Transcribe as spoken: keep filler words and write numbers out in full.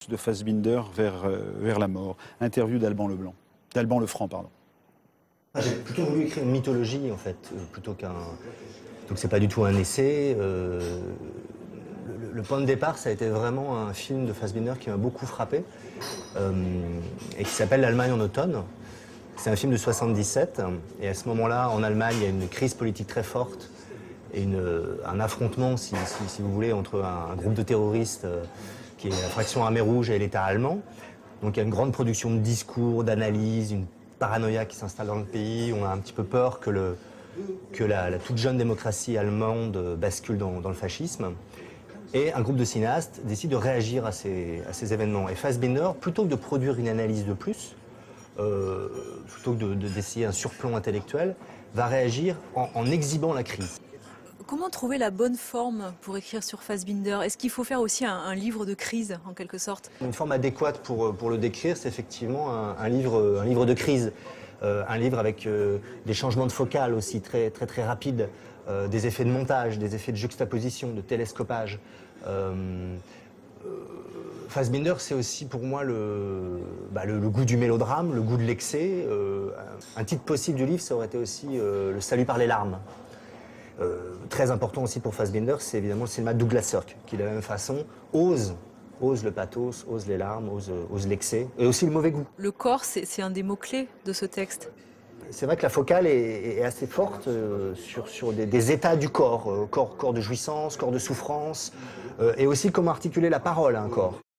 de Fassbinder vers, euh, vers la mort. Interview d'Alban Leblanc. D'Alban Lefranc, pardon. J'ai plutôt voulu écrire une mythologie, en fait, euh, plutôt qu'un... Donc c'est pas du tout un essai. Euh... Le, le point de départ, ça a été vraiment un film de Fassbinder qui m'a beaucoup frappé, euh, et qui s'appelle L'Allemagne en automne. C'est un film de soixante-dix-sept, et à ce moment-là, en Allemagne, il y a une crise politique très forte, et une, un affrontement, si, si, si vous voulez, entre un, un groupe de terroristes euh, qui est la fraction Armée Rouge et l'État allemand. Donc il y a une grande production de discours, d'analyse, une paranoïa qui s'installe dans le pays. On a un petit peu peur que, le, que la, la toute jeune démocratie allemande bascule dans, dans le fascisme. Et un groupe de cinéastes décide de réagir à ces, à ces événements. Et Fassbinder, plutôt que de produire une analyse de plus, euh, plutôt que de, de, d'essayer un surplomb intellectuel, va réagir en, en exhibant la crise. Comment trouver la bonne forme pour écrire sur Fassbinder? Est-ce qu'il faut faire aussi un, un livre de crise, en quelque sorte? Une forme adéquate pour, pour le décrire, c'est effectivement un, un, livre, un livre de crise. Euh, un livre avec euh, des changements de focale aussi très, très, très rapides, euh, des effets de montage, des effets de juxtaposition, de télescopage. Euh, euh, Fassbinder, c'est aussi pour moi le, bah, le, le goût du mélodrame, le goût de l'excès. Euh, un titre possible du livre, ça aurait été aussi euh, Le salut par les larmes. Euh, très important aussi pour Fassbinder, c'est évidemment le cinéma de Douglas Sirk, qui de la même façon ose, ose le pathos, ose les larmes, ose, ose l'excès, et aussi le mauvais goût. Le corps, c'est un des mots-clés de ce texte. C'est vrai que la focale est, est assez forte euh, sur, sur des, des états du corps, euh, corps, corps de jouissance, corps de souffrance, euh, et aussi comment articuler la parole à un corps.